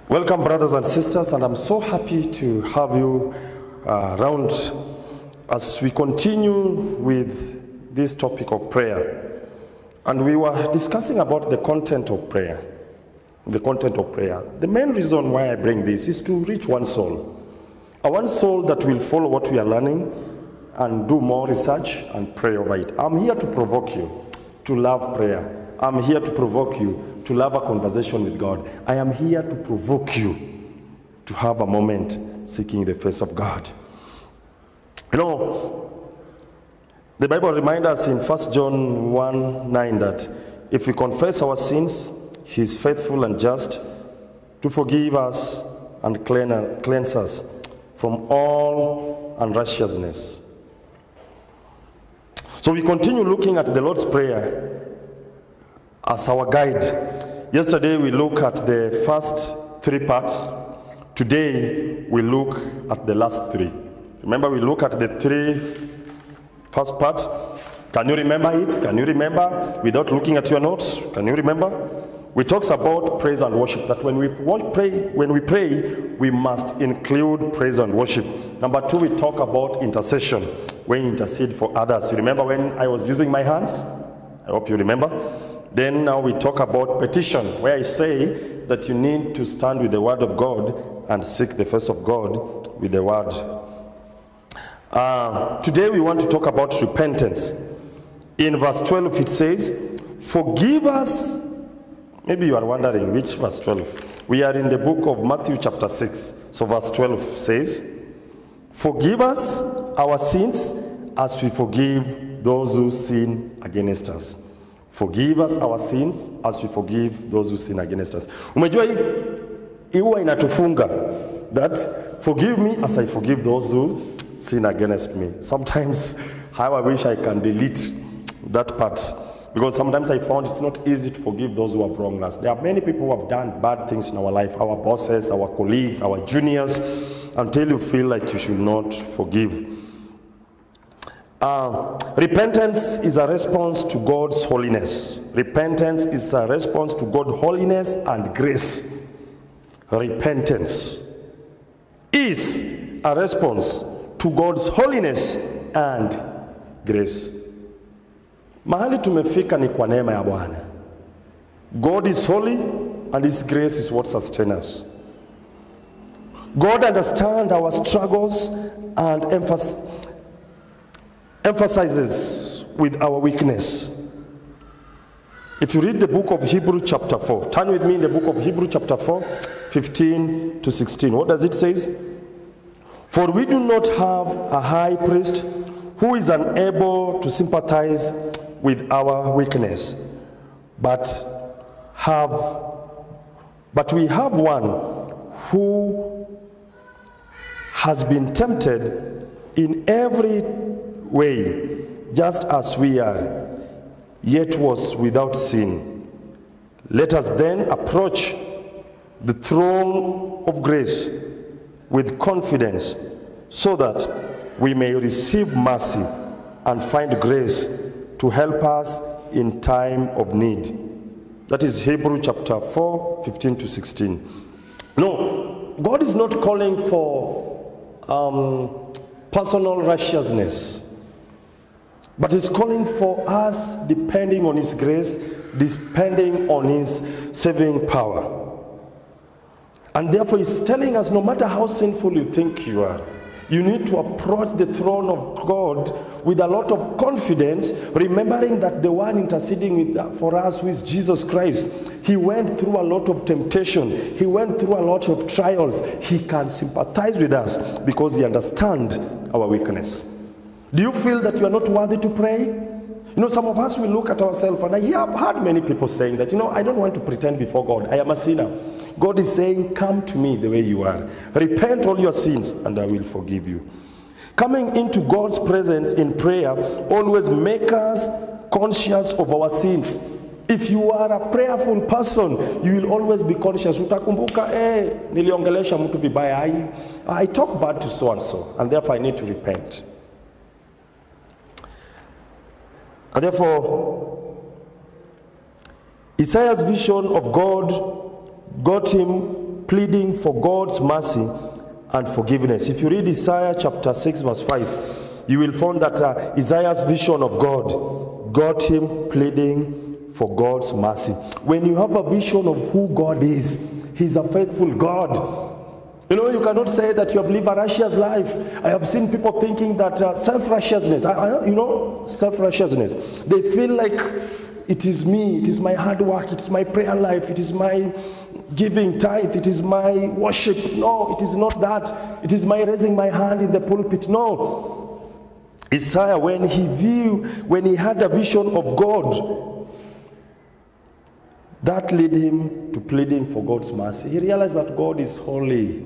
Welcome, brothers and sisters, and I'm so happy to have you around as we continue with this topic of prayer. And we were discussing about the content of prayer. The content of prayer. The main reason why I bring this is to reach one soul. One soul that will follow what we are learning and do more research and pray over it. I'm here to provoke you to love prayer. I'm here to provoke you to love a conversation with God. I am here to provoke you to have a moment seeking the face of God. You know, the Bible reminds us in 1 John 1:9 that if we confess our sins, He is faithful and just to forgive us and cleanse us from all unrighteousness. So we continue looking at the Lord's Prayer as our guide. Yesterday we looked at the first 3 parts. Today we look at the last 3. Remember, we look at the 3 first parts. Can you remember it? Can you remember without looking at your notes? Can you remember? We talked about praise and worship, that when we pray, we must include praise and worship. Number 2, we talk about intercession, when you intercede for others. You remember when I was using my hands? I hope you remember. Then now we talk about petition, where I say that you need to stand with the word of God and seek the face of God with the word. Today we want to talk about repentance. In verse 12 it says, forgive us. Maybe you are wondering which verse 12. We are in the book of Matthew chapter 6. So verse 12 says, forgive us our sins as we forgive those who sin against us. Forgive us our sins as we forgive those who sin against us. Umejua hii huwa inatufunga, that forgive me as I forgive those who sin against me. Sometimes how I wish I can delete that part, because sometimes I found it's not easy to forgive those who have wronged us. There are many people who have done bad things in our life, our bosses, our colleagues, our juniors, until you feel like you should not forgive. Repentance is a response to God's holiness. Repentance is a response to God's holiness and grace. Repentance is a response to God's holiness and grace. Mahali tumefika ni kwa neema ya Bwana. God is holy and His grace is what sustains us. God understands our struggles and emphasizes with our weakness. If you read the book of Hebrews chapter 4, turn with me in the book of Hebrews chapter 4, 15 to 16. What does it say? For we do not have a high priest who is unable to sympathize with our weakness, but we have one who has been tempted in every way, just as we are, yet was without sin. Let us then approach the throne of grace with confidence, so that we may receive mercy and find grace to help us in time of need. That is Hebrews chapter 4, 15 to 16. No, God is not calling for personal righteousness, but He's calling for us depending on His grace, depending on His saving power. And therefore He's telling us, no matter how sinful you think you are, you need to approach the throne of God with a lot of confidence, remembering that the one interceding for us, who is Jesus Christ, He went through a lot of temptation. He went through a lot of trials. He can sympathize with us because He understands our weakness. Do you feel that you are not worthy to pray? You know, some of us will look at ourselves, and I have heard many people saying that, I don't want to pretend before God. I am a sinner. God is saying, come to me the way you are. Repent all your sins, and I will forgive you. Coming into God's presence in prayer always makes us conscious of our sins. If you are a prayerful person, you will always be conscious. Utakumbuka, niliongelesha mtu vibaya. I talk bad to so and so, and therefore I need to repent. And therefore, Isaiah's vision of God got him pleading for God's mercy and forgiveness. If you read Isaiah chapter 6 verse 5, you will find that Isaiah's vision of God got him pleading for God's mercy. When you have a vision of who God is, He's a faithful God. You know, you cannot say that you have lived a righteous life. I have seen people thinking that self-righteousness, self-righteousness, they feel like it is me, it is my hard work, it is my prayer life, it is my giving tithe, it is my worship. No, it is not that. It is my raising my hand in the pulpit. No. Isaiah, when he had a vision of God, that led him to pleading for God's mercy. He realized that God is holy.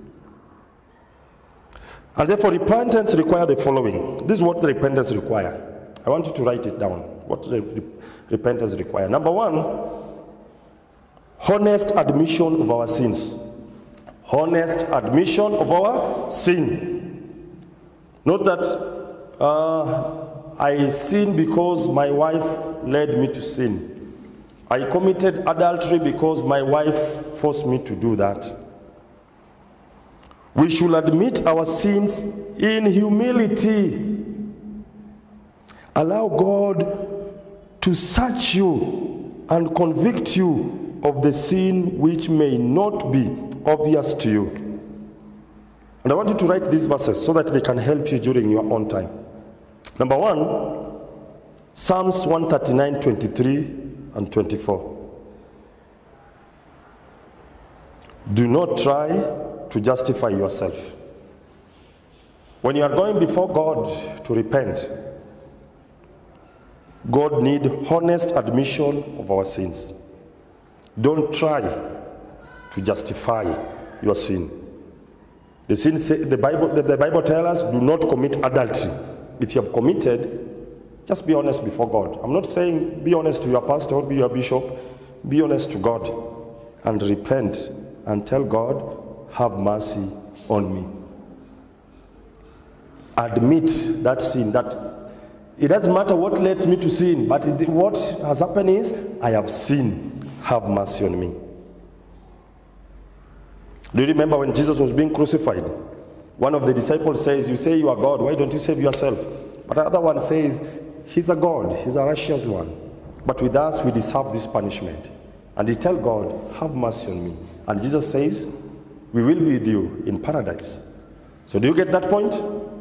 And therefore, repentance requires the following. This is what the repentance requires. I want you to write it down. What the repentance requires. Number one, honest admission of our sins. Honest admission of our sin. Not that I sinned because my wife led me to sin. I committed adultery because my wife forced me to do that. We should admit our sins in humility. Allow God to search you and convict you of the sin which may not be obvious to you. And I want you to write these verses so that they can help you during your own time. Number one, Psalms 139, 23 and 24. Do not try to justify yourself. When you are going before God to repent, God needs honest admission of our sins. Don't try to justify your sin. The Bible tells us, do not commit adultery. If you have committed, just be honest before God. I'm not saying be honest to your pastor, be your bishop. Be honest to God and repent and tell God, have mercy on me. Admit that sin. That it doesn't matter what led me to sin, but what has happened is I have sinned. Have mercy on me. Do you remember when Jesus was being crucified? One of the disciples says, you say you are God, why don't you save yourself? But the other one says, he's a God, he's a righteous one. But with us, we deserve this punishment. And he tells God, have mercy on me. And Jesus says, we will be with you in paradise. So do you get that point?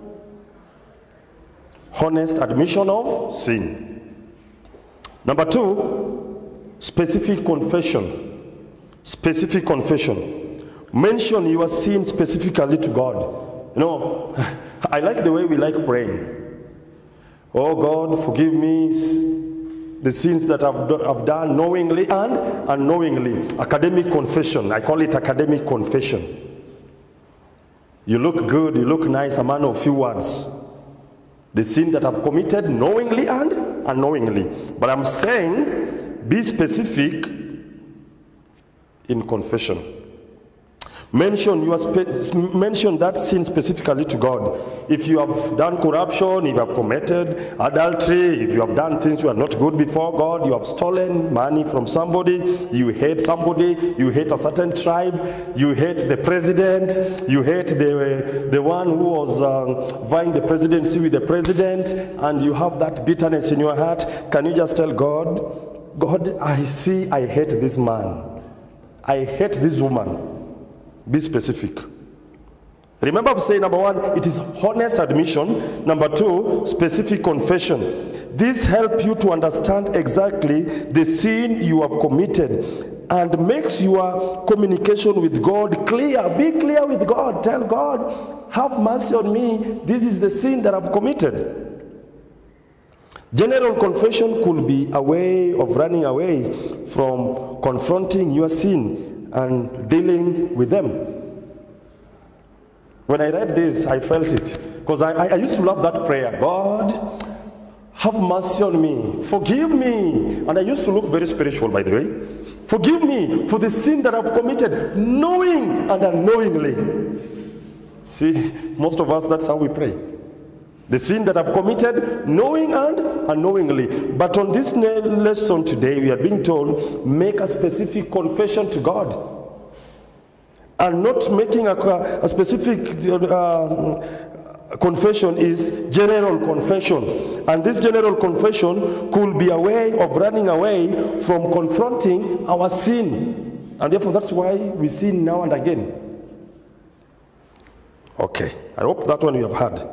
Honest admission of sin. Number two, specific confession. Specific confession. Mention your sin specifically to God. You know, I like the way we like praying. Oh God, forgive me the sins that I've done knowingly and unknowingly. Academic confession. I call it academic confession. You look good, you look nice, a man of few words. The sin that I've committed knowingly and unknowingly. But I'm saying, be specific in confession. Mention that sin specifically to God. If you have done corruption, if you have committed adultery, if you have done things you are not good before God, you have stolen money from somebody, you hate somebody, you hate a certain tribe, you hate the president, you hate the one who was vying the presidency with the president, and you have that bitterness in your heart, can you just tell God, God, I see I hate this man. I hate this woman. Be specific. Remember, I've said number one, it is honest admission. Number two, specific confession. This helps you to understand exactly the sin you have committed and makes your communication with God clear. Be clear with God. Tell God, have mercy on me. This is the sin that I've committed. General confession could be a way of running away from confronting your sin and dealing with them. When I read this, I felt it. Because I used to love that prayer. God, have mercy on me. Forgive me. And I used to look very spiritual, by the way. Forgive me for the sin that I've committed, knowing and unknowingly. See, most of us, that's how we pray. The sin that I've committed, knowing and unknowingly. But on this lesson today, we are being told, make a specific confession to God. And not making a specific confession is general confession. And this general confession could be a way of running away from confronting our sin. And therefore, that's why we sin now and again. Okay, I hope that one you have heard.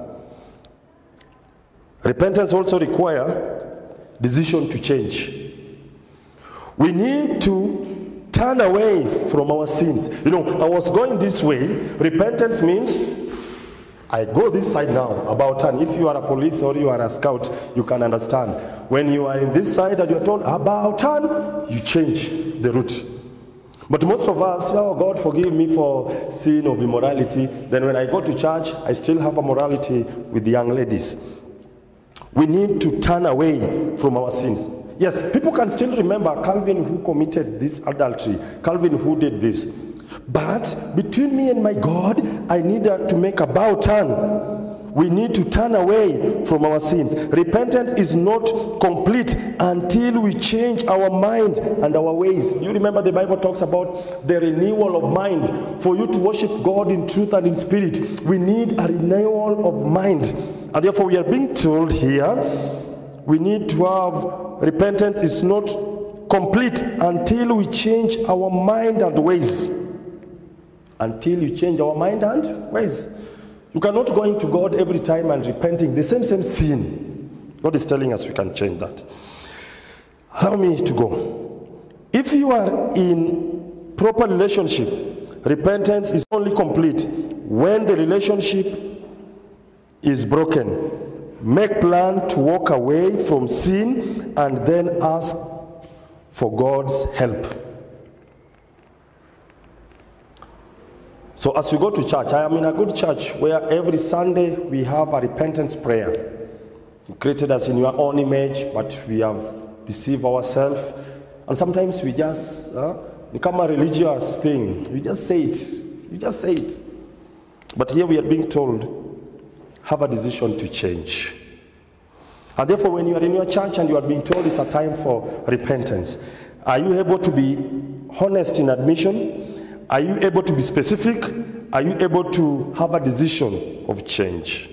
Repentance also requires decision to change. We need to turn away from our sins. You know, I was going this way. Repentance means I go this side now, about turn. If you are a police or you are a scout, you can understand. When you are in this side and you are told about turn, you change the route. But most of us, oh, God forgive me for sin of immorality. Then when I go to church, I still have a morality with the young ladies. We need to turn away from our sins. Yes, people can still remember Calvin who committed this adultery, Calvin who did this. But between me and my God, I need to make a bow turn. We need to turn away from our sins. Repentance is not complete until we change our mind and our ways. You remember the Bible talks about the renewal of mind. For you to worship God in truth and in spirit, we need a renewal of mind. And therefore we are being told here, we need to have, repentance is not complete until we change our mind and ways. Until you change our mind and ways. You cannot go into God every time and repenting the same sin. God is telling us we can change that. Allow me to go. If you are in proper relationship, repentance is only complete when the relationship is broken. Make plan to walk away from sin and then ask for God's help. So as you go to church, I am in a good church where every Sunday we have a repentance prayer. You created us in your own image, but we have deceived ourselves. And sometimes we just become a religious thing. We just say it. You just say it. But here we are being told, have a decision to change. And therefore, when you are in your church and you are being told it's a time for repentance, are you able to be honest in admission? Are you able to be specific? Are you able to have a decision of change?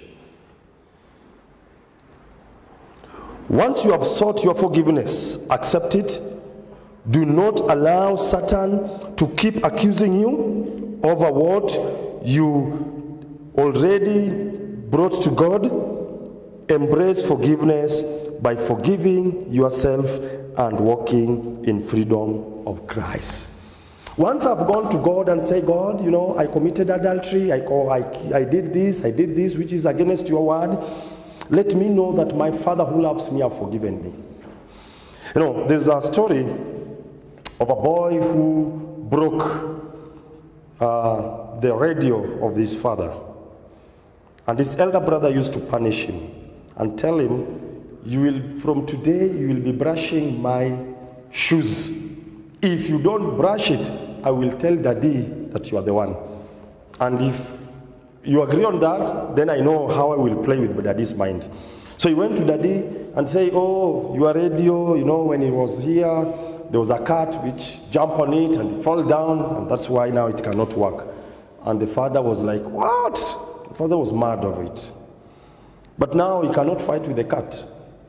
Once you have sought your forgiveness, accept it. Do not allow Satan to keep accusing you over what you already brought to God. Embrace forgiveness by forgiving yourself and walking in freedom of Christ. Once I've gone to God and say, God, you know, I committed adultery, I did this, which is against your word. Let me know that my Father who loves me has forgiven me. You know, there's a story of a boy who broke the radio of his father. And his elder brother used to punish him and tell him, from today, you will be brushing my shoes. If you don't brush it, I will tell Daddy that you are the one. And if you agree on that, then I know how I will play with Daddy's mind. So he went to Daddy and said, oh, your radio, you know, when it was here, there was a cat which jumped on it and it fell down, and that's why now it cannot work. And the father was like, what? The father was mad of it. But now he cannot fight with the cat.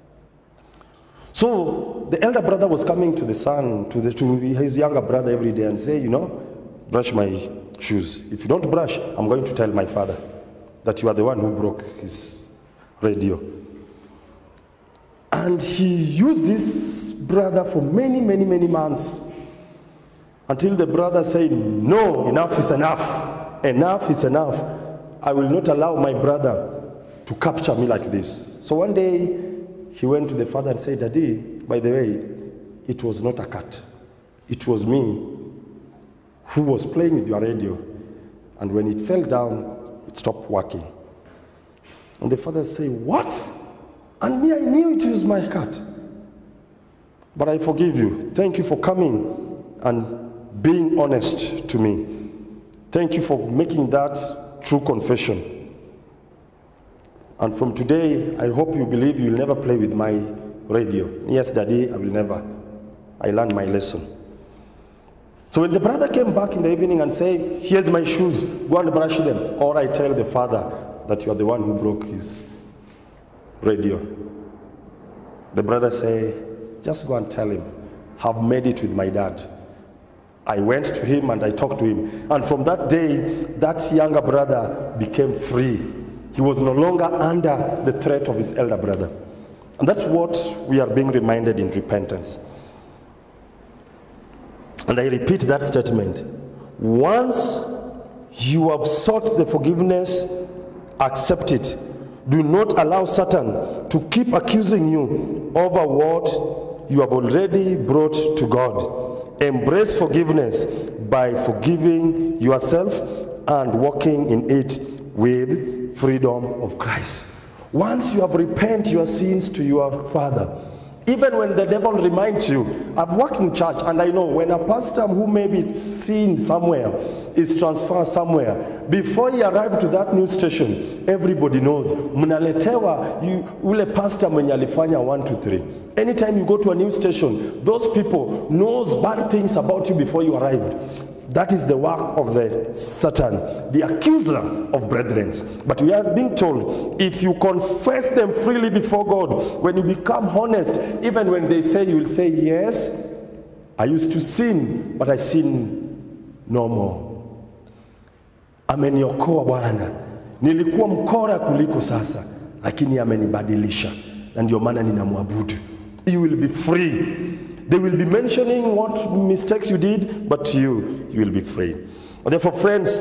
So the elder brother was coming to the son, to his younger brother every day and say, you know, brush my shoes. If you don't brush, I'm going to tell my father that you are the one who broke his radio. And he used this brother for many, many, many months until the brother said, no, enough is enough. Enough is enough. I will not allow my brother to capture me like this. So one day, he went to the father and said, Daddy, by the way, it was not a cat. It was me who was playing with your radio. And when it fell down, it stopped working. And the father said, what? And me, I knew it was my cat. But I forgive you. Thank you for coming and being honest to me. Thank you for making that true confession. And from today, I hope you believe you will never play with my radio. Yes, Daddy, I will never. I learned my lesson. So when the brother came back in the evening and said, here's my shoes, go and brush them. Or I tell the father that you are the one who broke his radio. The brother say, just go and tell him, I've made it with my dad. I went to him and I talked to him. And from that day, that younger brother became free. He was no longer under the threat of his elder brother. And that's what we are being reminded in repentance. And I repeat that statement. Once you have sought the forgiveness, accept it. Do not allow Satan to keep accusing you over what you have already brought to God. Embrace forgiveness by forgiving yourself and walking in it with freedom of Christ. Once you have repented your sins to your Father, even when the devil reminds you, I've worked in church and I know when a pastor who may be seen somewhere is transferred somewhere, before he arrived to that new station, everybody knows, mnaletewa ule pastor mwenye alifanya 1, 2, 3. Anytime you go to a new station, those people knows bad things about you before you arrived. That is the work of the Satan, the accuser of brethren. But we are being told, if you confess them freely before God, when you become honest, even when they say, you will say, yes, I used to sin, but I sin no more. Ameniokoa Bwana. Nilikuwa mkora kuliko sasa, lakini amenibadilisha. Na ndio maana ninamwabudu. You will be free. They will be mentioning what mistakes you did, but you will be free. And therefore, friends,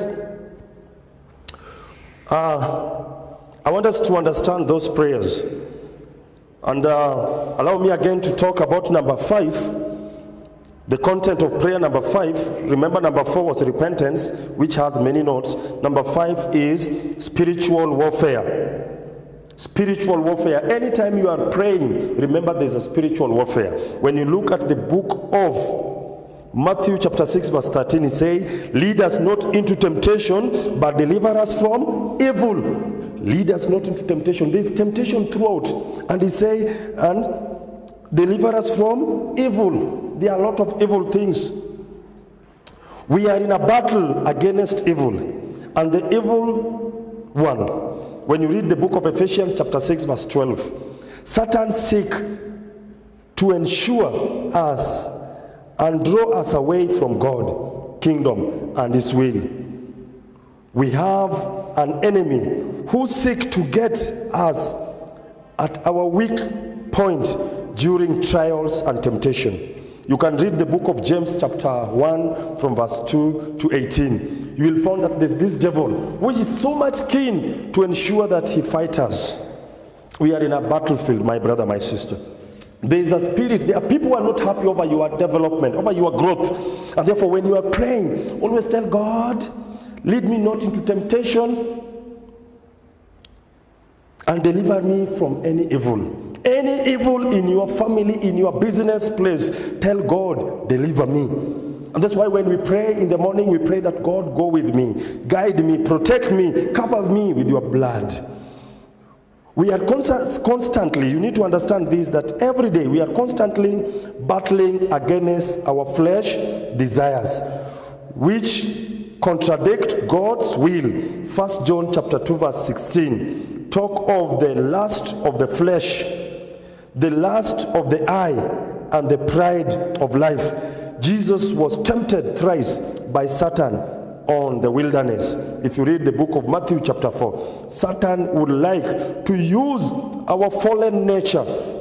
I want us to understand those prayers. And allow me again to talk about number 5, the content of prayer number 5. Remember, number 4 was repentance, which has many notes. Number 5 is spiritual warfare. Spiritual warfare. Anytime you are praying, remember there's a spiritual warfare. When you look at the book of Matthew chapter 6 verse 13, it says, lead us not into temptation, but deliver us from evil. Lead us not into temptation. There's temptation throughout. And he say, and deliver us from evil. There are a lot of evil things. We are in a battle against evil. And the evil one, when you read the book of Ephesians chapter 6 verse 12, Satan seek to ensure us and draw us away from God, kingdom, and his will. We have an enemy who seek to get us at our weak point during trials and temptation. You can read the book of James chapter 1 from verse 2 to 18. You will find that there's this devil which is so much keen to ensure that he fights us. We are in a battlefield, my brother, my sister. There is a spirit. There are people who are not happy over your development, over your growth. And therefore, when you are praying, always tell God, lead me not into temptation and deliver me from any evil. Any evil in your family, in your business place, tell God, deliver me. And that's why when we pray in the morning, we pray that God go with me, guide me, protect me, cover me with your blood. We are constantly, you need to understand this, that every day we are constantly battling against our flesh desires, which contradict God's will. 1 John chapter 2 verse 16 talk of the lust of the flesh, the lust of the eye, and the pride of life. Jesus was tempted thrice by Satan on the wilderness. If you read the book of Matthew chapter 4, Satan would like to use our fallen nature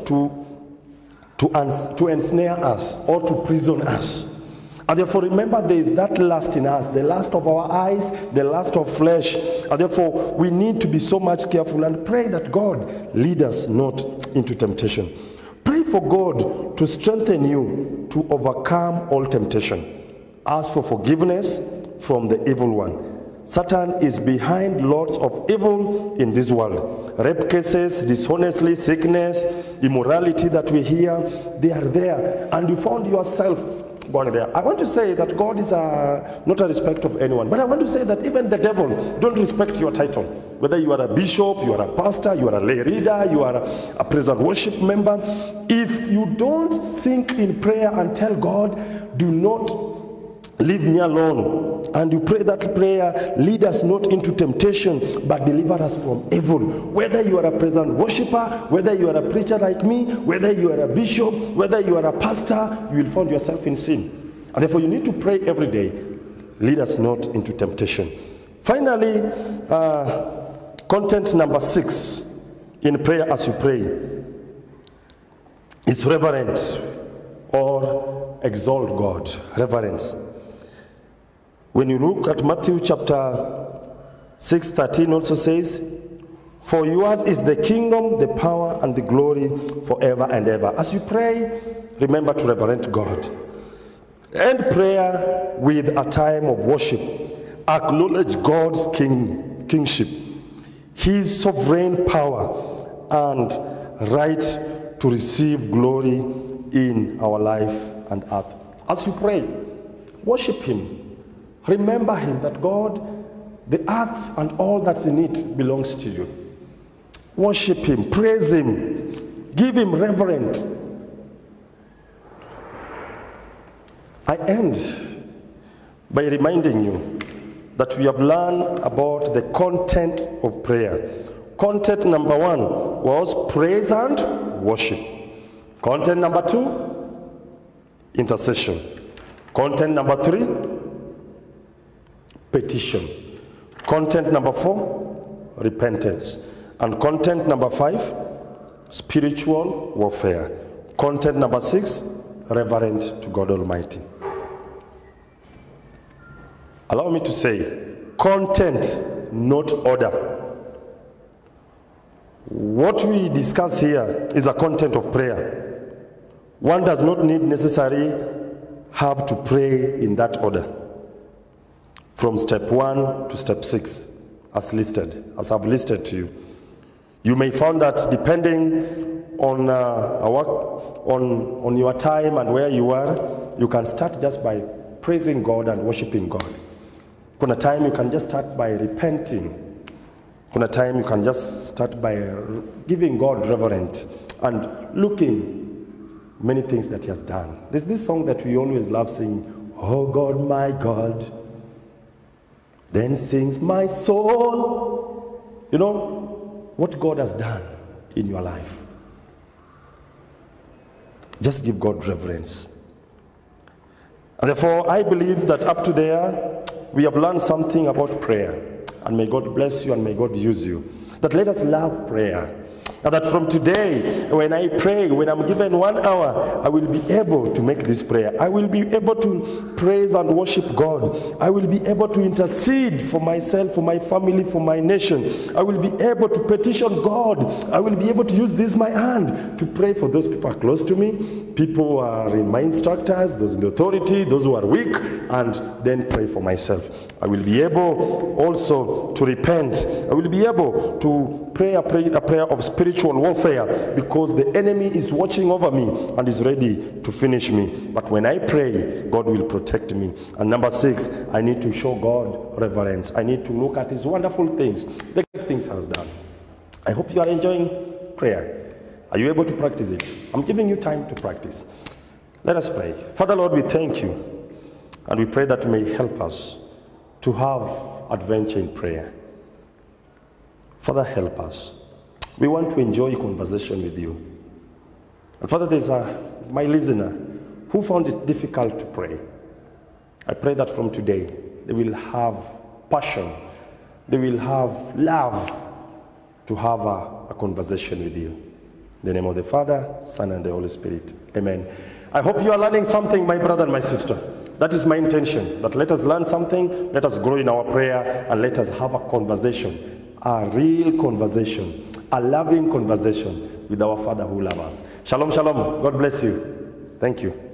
to ensnare us or to prison us. And therefore, remember, there is that lust in us, the lust of our eyes, the lust of flesh. And therefore, we need to be so much careful and pray that God lead us not into temptation. Pray for God to strengthen you to overcome all temptation. Ask for forgiveness from the evil one. Satan is behind lots of evil in this world. Rape cases, dishonesty, sickness, immorality that we hear, they are there. And you found yourself going there. I want to say that God is not a respect of anyone. But I want to say that even the devil don't respect your title. Whether you are a bishop, you are a pastor, you are a lay reader, you are a praise and worship member. If you don't sink in prayer and tell God, do not leave me alone. And you pray that prayer, lead us not into temptation, but deliver us from evil. Whether you are a present worshiper, whether you are a preacher like me, whether you are a bishop, whether you are a pastor, you will find yourself in sin. And therefore you need to pray every day, lead us not into temptation. Finally, content number 6 in prayer as you pray is reverence or exalt God. Reverence. When you look at Matthew chapter 6:13 also says, for yours is the kingdom, the power, and the glory forever and ever. As you pray, remember to reverence God. End prayer with a time of worship. Acknowledge God's kingship, his sovereign power, and right to receive glory in our life and earth. As you pray, worship him. Remember him, that God, the earth and all that's in it belongs to you. Worship him, praise him, give him reverence. I end by reminding you that we have learned about the content of prayer. Content number 1 was praise and worship. Content number 2, intercession. Content number 3, petition. Content number 4, repentance. And content number 5, spiritual warfare. Content number 6, reverence to God Almighty. Allow me to say, content, not order. What we discuss here is a content of prayer. One does not need necessarily have to pray in that order, from step 1 to step 6, as listed, as I've listed to you. You may find that depending on on your time and where you are, you can start just by praising God and worshiping God. Kuna time you can just start by repenting. Kuna time you can just start by giving God reverence and looking many things that he has done. There's this song that we always love singing, oh God, my God, then sings my soul. You know what God has done in your life. Just give God reverence. And therefore, I believe that up to there, we have learned something about prayer. And may God bless you and may God use you. That let us love prayer. And that from today, when I pray, when I'm given 1 hour, I will be able to make this prayer. I will be able to praise and worship God. I will be able to intercede for myself, for my family, for my nation. I will be able to petition God. I will be able to use this my hand to pray for those people close to me, people who are in my instructors, those in the authority, those who are weak, and then pray for myself. I will be able also to repent. I will be able to pray a prayer of spiritual warfare, because the enemy is watching over me and is ready to finish me. But when I pray, God will protect me. And number 6, I need to show God reverence. I need to look at his wonderful things, the great things he has done. I hope you are enjoying prayer. Are you able to practice it? I'm giving you time to practice. Let us pray. Father Lord, we thank you, and we pray that you may help us to have adventure in prayer. Father, help us. We want to enjoy conversation with you. And Father, there's my listener who found it difficult to pray. I pray that from today, they will have passion. They will have love to have a conversation with you. In the name of the Father, Son, and the Holy Spirit. Amen. I hope you are learning something, my brother and my sister. That is my intention. That let us learn something, let us grow in our prayer, and let us have a conversation, a real conversation, a loving conversation with our Father who loves us. Shalom, shalom. God bless you. Thank you.